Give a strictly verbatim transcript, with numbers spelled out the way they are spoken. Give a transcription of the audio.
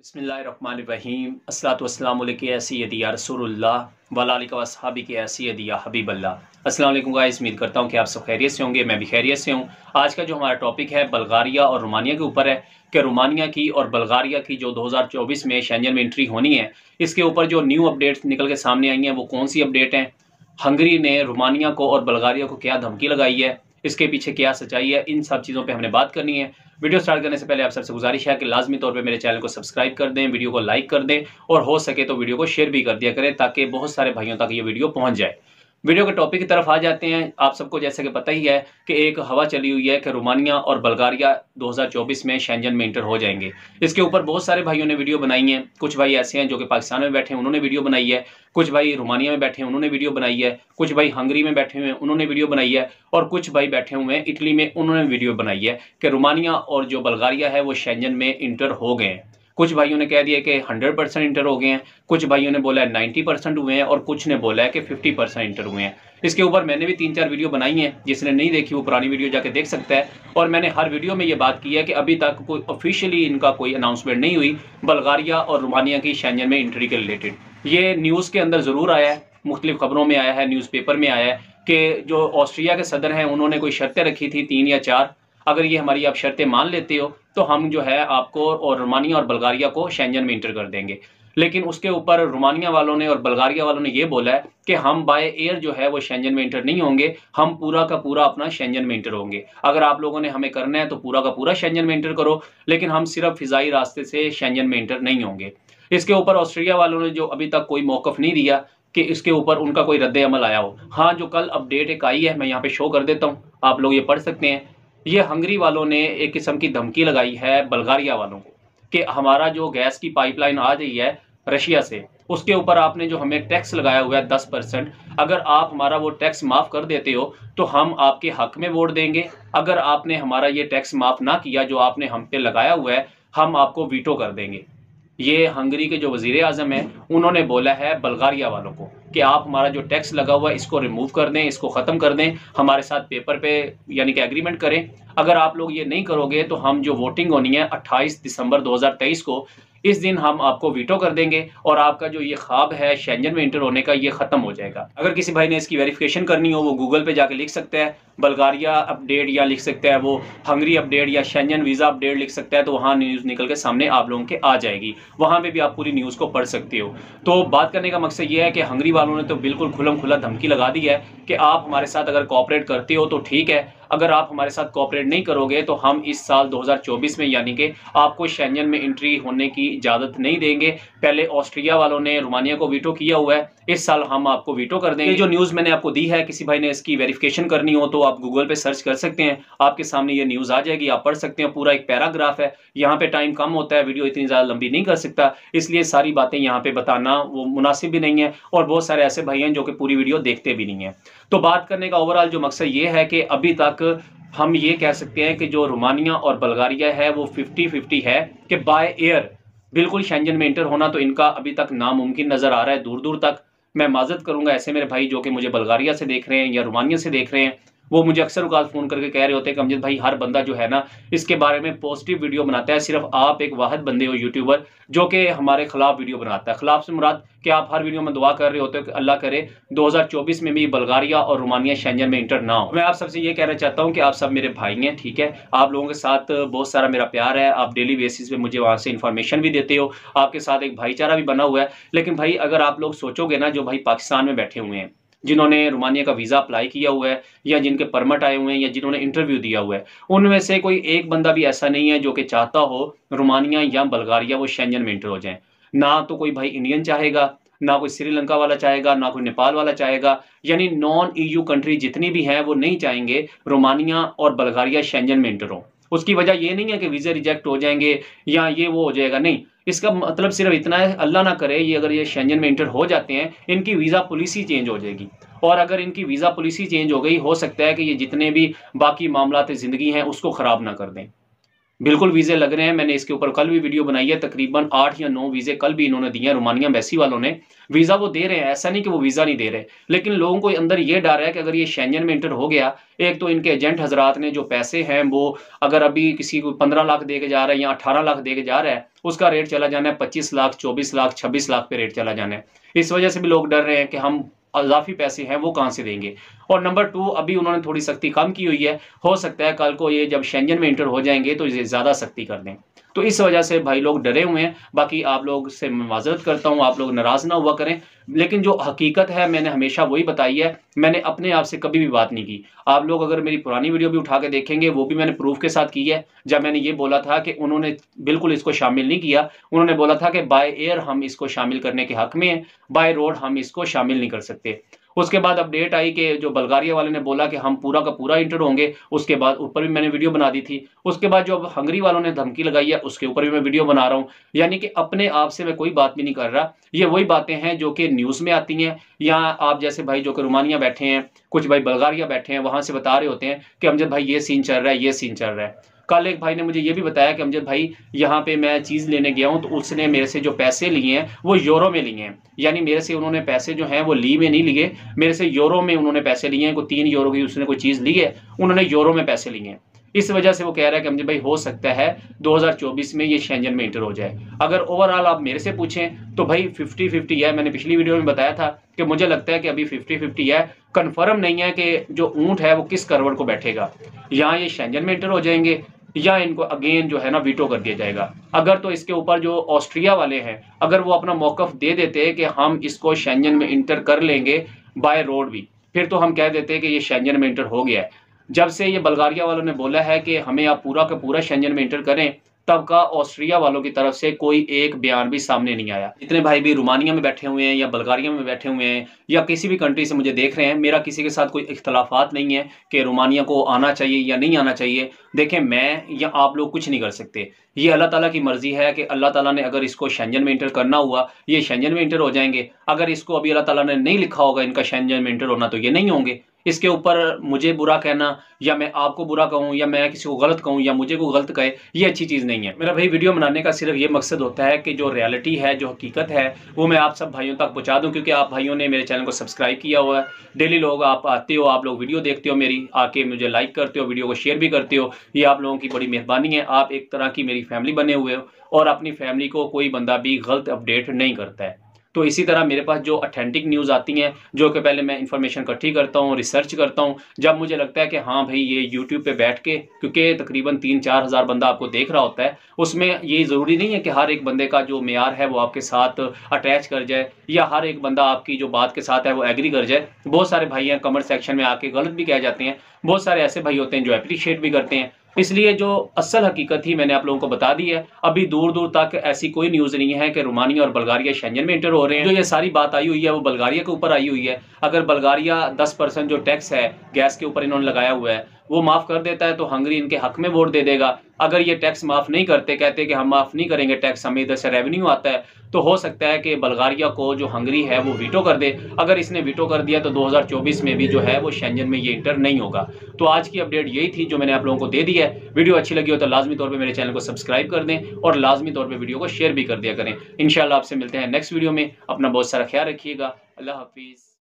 बिस्मिल्लाहिर्रहमानिर्रहीम अस्सलातु वस्सलामु अलैका या सय्यदी या रसूलुल्लाह व अला आलिका व अस्हाबी के या सय्यदी या हबीबल्लाह। अस्सलाम वालेकुम गाइस, उम्मीद करता हूँ कि आप सब खैरियत से होंगे। मैं भी खैरियत से हूँ। आज का जो हमारा टॉपिक है बल्गारिया और रोमानिया के ऊपर है कि रोमानिया की और बल्गारिया की जो दो हज़ार चौबीस में शेंजन में एंट्री होनी है, इसके ऊपर जो न्यू अपडेट्स निकल के सामने आई हैं वो कौन सी अपडेट हैं। हंगरी ने रोमानिया को और बल्गारिया को क्या धमकी लगाई है, इसके पीछे क्या सच्चाई है, इन सब चीज़ों पे हमने बात करनी है। वीडियो स्टार्ट करने से पहले आप सबसे गुजारिश है कि लाजमी तौर पे मेरे चैनल को सब्सक्राइब कर दें, वीडियो को लाइक कर दें और हो सके तो वीडियो को शेयर भी कर दिया करें ताकि बहुत सारे भाइयों तक ये वीडियो पहुंच जाए। वीडियो के टॉपिक की तरफ आ जाते हैं। आप सबको जैसे कि पता ही है कि एक हवा चली हुई है कि रोमानिया और बल्गारिया दो हज़ार चौबीस में शेंजन में इंटर हो जाएंगे। इसके ऊपर बहुत सारे भाइयों ने वीडियो बनाई है। कुछ भाई ऐसे हैं जो कि पाकिस्तान में बैठे हैं, उन्होंने वीडियो बनाई है। कुछ भाई रोमानिया में बैठे हैं, उन्होंने वीडियो बनाई है। कुछ भाई हंगरी में बैठे हुए हैं, उन्होंने वीडियो बनाई है। और कुछ भाई बैठे हुए हैं इटली में, उन्होंने वीडियो बनाई है कि रोमानिया और जो बल्गारिया है वो शेंजन में इंटर हो गए हैं। कुछ भाइयों ने कह दिया कि हंड्रेड परसेंट इंटर हो गए हैं, कुछ भाइयों ने बोला है नाइन्टी परसेंट हुए हैं और कुछ ने बोला है कि फिफ्टी परसेंट इंटर हुए हैं। इसके ऊपर मैंने भी तीन चार वीडियो बनाई हैं, जिसने नहीं देखी वो पुरानी वीडियो जाके देख सकता है। और मैंने हर वीडियो में ये बात की है कि अभी तक कोई ऑफिशियली इनका कोई अनाउंसमेंट नहीं हुई बल्गारिया और रोमानिया की शेंजन में एंट्री के रिलेटेड। ये न्यूज़ के अंदर ज़रूर आया है, मुख्तलिफ खबरों में आया है, न्यूज़पेपर में आया है कि जो ऑस्ट्रिया के सदर हैं उन्होंने कोई शर्तें रखी थी तीन या चार, अगर ये हमारी आप शर्तें मान लेते हो तो हम जो है आपको और रोमानिया और बल्गारिया को शेंजन में इंटर कर देंगे। लेकिन उसके ऊपर रोमानिया वालों ने और बल्गारिया वालों ने ये बोला है कि हम बाय एयर जो है वो शेंजन में इंटर नहीं होंगे, हम पूरा का पूरा अपना शेंजन में इंटर होंगे। अगर आप लोगों ने हमें करना है तो पूरा का पूरा शेंजन में इंटर करो, लेकिन हम सिर्फ फिजाई रास्ते से शेंजन में इंटर नहीं होंगे। इसके ऊपर ऑस्ट्रेलिया वालों ने जो अभी तक कोई मौकफ नहीं दिया कि इसके ऊपर उनका कोई रद्द अमल आया हो। हाँ, जो कल अपडेट एक आई है मैं यहाँ पे शो कर देता हूँ, आप लोग ये पढ़ सकते हैं। ये हंगरी वालों ने एक किस्म की धमकी लगाई है बल्गारिया वालों को कि हमारा जो गैस की पाइपलाइन आ रही है रशिया से, उसके ऊपर आपने जो हमें टैक्स लगाया हुआ है दस परसेंट, अगर आप हमारा वो टैक्स माफ़ कर देते हो तो हम आपके हक में वोट देंगे। अगर आपने हमारा ये टैक्स माफ़ ना किया जो आपने हम पे लगाया हुआ है, हम आपको वीटो कर देंगे। ये हंगरी के जो वजीर आज़म है उन्होंने बोला है बल्गारिया वालों को कि आप हमारा जो टैक्स लगा हुआ है इसको रिमूव कर दें, इसको ख़त्म कर दें, हमारे साथ पेपर पे यानी कि एग्रीमेंट करें। अगर आप लोग ये नहीं करोगे तो हम जो वोटिंग होनी है अट्ठाईस दिसंबर दो हज़ार तेईस को, इस दिन हम आपको वीटो कर देंगे और आपका जो ये ख्वाब है शेंजन में इंटर होने का ये ख़त्म हो जाएगा। अगर किसी भाई ने इसकी वेरिफिकेशन करनी हो वो गूगल पे जाके लिख सकता है बल्गारिया अपडेट, या लिख सकता है वो हंगरी अपडेट या शेंजन वीज़ा अपडेट लिख सकता है, तो वहाँ न्यूज़ निकल के सामने आप लोगों के आ जाएगी। वहाँ पे भी आप पूरी न्यूज़ को पढ़ सकते हो। तो बात करने का मकसद ये है कि हंगरी वालों ने तो बिल्कुल खुलम खुला धमकी लगा दी है कि आप हमारे साथ अगर कोऑपरेट करते हो तो ठीक है, अगर आप हमारे साथ कोऑपरेट नहीं करोगे तो हम इस साल दो हज़ार चौबीस में यानी कि आपको शेंजन में एंट्री होने की इजाज़त नहीं देंगे। पहले ऑस्ट्रिया वालों ने रोमानिया को वीटो किया हुआ है, इस साल हम आपको वीटो कर देंगे। जो न्यूज़ मैंने आपको दी है, किसी भाई ने इसकी वेरिफिकेशन करनी हो तो आप गूगल पे सर्च कर सकते हैं, आपके सामने ये न्यूज़ आ जाएगी, आप पढ़ सकते हैं। पूरा एक पैराग्राफ है, यहाँ पे टाइम कम होता है, वीडियो इतनी ज़्यादा लंबी नहीं कर सकता, इसलिए सारी बातें यहाँ पे बताना वो मुनासिब भी नहीं है। और बहुत सारे ऐसे भाई हैं जो कि पूरी वीडियो देखते भी नहीं है। तो बात करने का ओवरऑल जो मकसद ये है कि अभी तक हम ये कह सकते हैं कि जो रोमानिया और बल्गारिया है वो फिफ्टी फिफ्टी है कि बाय एयर बिल्कुल शेंजन में इंटर होना तो इनका अभी तक नामुमकिन नज़र आ रहा है दूर दूर तक। मैं माजरत करूंगा ऐसे मेरे भाई जो कि मुझे बल्गारिया से देख रहे हैं या रोमानिया से देख रहे हैं, वो मुझे अक्सर औकात फ़ोन करके कह रहे होते हैं कि अमजद भाई हर बंदा जो है ना इसके बारे में पॉजिटिव वीडियो बनाता है, सिर्फ आप एक वाहिद बंदे हो यूट्यूबर जो कि हमारे खिलाफ वीडियो बनाता है। खिलाफ से मुराद कि आप हर वीडियो में दुआ कर रहे होते हो कि अल्लाह करे दो हज़ार चौबीस में भी बल्गारिया और रोमानिया शेंजन में इंटर ना हो। मैं आप सबसे ये कहना चाहता हूँ कि आप सब मेरे भाई हैं, ठीक है, आप लोगों के साथ बहुत सारा मेरा प्यार है, आप डेली बेसिस पे मुझे वहाँ से इन्फॉर्मेशन भी देते हो, आपके साथ एक भाईचारा भी बना हुआ है। लेकिन भाई अगर आप लोग सोचोगे ना, जो भाई पाकिस्तान में बैठे हुए हैं, जिन्होंने रोमानिया का वीज़ा अप्लाई किया हुआ है या जिनके परमिट आए हुए हैं या जिन्होंने इंटरव्यू दिया हुआ है, उनमें से कोई एक बंदा भी ऐसा नहीं है जो कि चाहता हो रोमानिया या बल्गारिया वो शेंजन में इंटर हो जाएं। ना तो कोई भाई इंडियन चाहेगा, ना कोई श्रीलंका वाला चाहेगा, ना कोई नेपाल वाला चाहेगा, यानी नॉन ईयू कंट्री जितनी भी हैं वो नहीं चाहेंगे रोमानिया और बल्गारिया शेंजन में इंटर हो। उसकी वजह ये नहीं है कि वीज़ा रिजेक्ट हो जाएंगे या ये वो हो जाएगा, नहीं, इसका मतलब सिर्फ इतना है, अल्लाह ना करे ये अगर ये शेंजन में इंटर हो जाते हैं इनकी वीज़ा पॉलिसी चेंज हो जाएगी। और अगर इनकी वीज़ा पॉलिसी चेंज हो गई, हो सकता है कि ये जितने भी बाकी मामलात ज़िंदगी हैं उसको ख़राब ना कर दें। बिल्कुल वीज़े लग रहे हैं। मैंने इसके ऊपर कल भी वीडियो बनाई है, तकरीबन आठ या नौ वीज़े कल भी इन्होंने दिए हैं रोमानिया एम्बेसी वालों ने। वीज़ा वो दे रहे हैं, ऐसा नहीं कि वो वीज़ा नहीं दे रहे, लेकिन लोगों को अंदर ये डर है कि अगर ये शेंजन में एंटर हो गया, एक तो इनके एजेंट हजरात ने जो पैसे हैं वो अगर अभी किसी को पंद्रह लाख दे के जा रहा है या अठारह लाख दे के जा रहा है, उसका रेट चला जाना है पच्चीस लाख, चौबीस लाख, छब्बीस लाख पे रेट चला जाना है। इस वजह से भी लोग डर रहे हैं कि हम अज़ाफ़ी पैसे हैं वो कहाँ से देंगे। और नंबर टू, अभी उन्होंने थोड़ी सख्ती कम की हुई है, हो सकता है कल को ये जब शेंजन में इंटर हो जाएंगे तो ये ज़्यादा सख्ती कर दें। तो इस वजह से भाई लोग डरे हुए हैं। बाकी आप लोग से मैं माज़रत करता हूँ, आप लोग नाराज़ ना हुआ करें, लेकिन जो हकीकत है मैंने हमेशा वही बताई है। मैंने अपने आप से कभी भी बात नहीं की। आप लोग अगर मेरी पुरानी वीडियो भी उठा के देखेंगे, वो भी मैंने प्रूफ के साथ की है। जब मैंने ये बोला था कि उन्होंने बिल्कुल इसको शामिल नहीं किया, उन्होंने बोला था कि बाय एयर हम इसको शामिल करने के हक में हैं, बाय रोड हम इसको शामिल नहीं कर सकते। उसके बाद अपडेट आई कि जो बल्गारिया वाले ने बोला कि हम पूरा का पूरा इंटर होंगे, उसके बाद ऊपर भी मैंने वीडियो बना दी थी। उसके बाद जो अब हंगरी वालों ने धमकी लगाई है, उसके ऊपर भी मैं वीडियो बना रहा हूँ। यानी कि अपने आप से मैं कोई बात भी नहीं कर रहा। ये वही बातें हैं जो कि न्यूज़ में आती हैं, या आप जैसे भाई जो कि रोमानिया बैठे हैं, कुछ भाई बल्गारिया बैठे हैं, वहाँ से बता रहे होते हैं कि अमजद भाई ये सीन चल रहा है, ये सीन चल रहा है। कल एक भाई ने मुझे ये भी बताया कि अमजद भाई यहाँ पे मैं चीज़ लेने गया हूँ, तो उसने मेरे से जो पैसे लिए हैं वो यूरो में लिए हैं। यानी मेरे से उन्होंने पैसे जो हैं वो ली में नहीं लिए, मेरे से यूरो में उन्होंने पैसे लिए हैं। कोई तीन यूरो की उसने कोई चीज़ ली है, उन्होंने यूरो में पैसे लिए हैं। इस वजह से वो कह रहा है कि अमजद भाई हो सकता है दो हज़ार चौबीस में ये शेंजन में इंटर हो जाए। अगर ओवरऑल आप मेरे से पूछें तो भाई फिफ्टी फिफ्टी है। मैंने पिछली वीडियो में बताया था कि मुझे लगता है कि अभी फिफ्टी फिफ्टी है। कन्फर्म नहीं है कि जो ऊँट है वो किस करवट को बैठेगा, यहाँ ये शेंजन में इंटर हो जाएंगे या इनको अगेन जो है ना वीटो कर दिया जाएगा। अगर तो इसके ऊपर जो ऑस्ट्रिया वाले हैं, अगर वो अपना मौकफ दे देते कि हम इसको शेंजन में इंटर कर लेंगे बाय रोड भी, फिर तो हम कह देते कि ये शेंजन में इंटर हो गया है। जब से ये बल्गारिया वालों ने बोला है कि हमें आप पूरा का पूरा शेंजन में इंटर करें, तब का ऑस्ट्रिया वालों की तरफ से कोई एक बयान भी सामने नहीं आया। जितने भाई भी रोमानिया में बैठे हुए हैं या बल्गारिया में बैठे हुए हैं या किसी भी कंट्री से मुझे देख रहे हैं, मेरा किसी के साथ कोई इख्तलाफात नहीं है कि रोमानिया को आना चाहिए या नहीं आना चाहिए। देखें, मैं या आप लोग कुछ नहीं कर सकते। ये अल्लाह ताला की मर्जी है कि अल्लाह ताला ने अगर इसको शेंजन में इंटर करना हुआ, ये शेंजन में इंटर हो जाएंगे। अगर इसको अभी अल्लाह ताला ने नहीं लिखा होगा इनका शेंजन में इंटर होना, तो ये नहीं होंगे। इसके ऊपर मुझे बुरा कहना या मैं आपको बुरा कहूँ या मैं किसी को गलत कहूँ या मुझे को गलत कहे, ये अच्छी चीज़ नहीं है। मेरा भाई वीडियो बनाने का सिर्फ ये मकसद होता है कि जो रियलिटी है, जो हकीकत है, वो मैं आप सब भाइयों तक पहुँचा दूँ, क्योंकि आप भाइयों ने मेरे चैनल को सब्सक्राइब किया हुआ है। डेली लोग आप आते हो, आप लोग वीडियो देखते हो मेरी, आके मुझे लाइक करते हो, वीडियो को शेयर भी करते हो। ये आप लोगों की बड़ी मेहरबानी है। आप एक तरह की मेरी फैमिली बने हुए हो और अपनी फैमिली को कोई बंदा भी गलत अपडेट नहीं करता है। तो इसी तरह मेरे पास जो ऑथेंटिक न्यूज़ आती हैं, जो कि पहले मैं इंफॉर्मेशन इकट्ठी करता हूँ, रिसर्च करता हूँ, जब मुझे लगता है कि हाँ भाई ये यूट्यूब पे बैठ के, क्योंकि तकरीबन तीन चार हज़ार बंदा आपको देख रहा होता है, उसमें ये ज़रूरी नहीं है कि हर एक बंदे का जो मेयार है वो आपके साथ अटैच कर जाए या हर एक बंदा आपकी जो बात के साथ है वो एग्री कर जाए। बहुत सारे भाई हैं कमेंट सेक्शन में आके गलत भी कह जाते हैं, बहुत सारे ऐसे भाई होते हैं जो अप्रिशिएट भी करते हैं। इसलिए जो असल हकीकत थी मैंने आप लोगों को बता दी है। अभी दूर दूर तक ऐसी कोई न्यूज़ नहीं है कि रोमानिया और बल्गारिया शेंजन में इंटर हो रहे हैं। जो ये सारी बात आई हुई है वो बल्गारिया के ऊपर आई हुई है। अगर बल्गारिया दस परसेंट जो टैक्स है गैस के ऊपर इन्होंने लगाया हुआ है वो माफ़ कर देता है तो हंगरी इनके हक में वोट दे देगा। अगर ये टैक्स माफ़ नहीं करते, कहते कि हम माफ़ नहीं करेंगे टैक्स, हमें इधर से रेवेन्यू आता है, तो हो सकता है कि बल्गारिया को जो हंगरी है वो वीटो कर दे। अगर इसने वीटो कर दिया तो दो हज़ार चौबीस में भी जो है वो शेंजन में ये इंटर नहीं होगा। तो आज की अपडेट यही थी जो मैंने आप लोगों को दे दी है। वीडियो अच्छी लगी हो तो लाजमी तौर पर मेरे चैनल को सब्सक्राइब कर दें और लाजमी तौर पर वीडियो को शेयर भी कर दिया करें। इंशाल्लाह आपसे मिलते हैं नेक्स्ट वीडियो में। अपना बहुत सारा ख्याल रखिएगा। अल्लाह हाफिज़।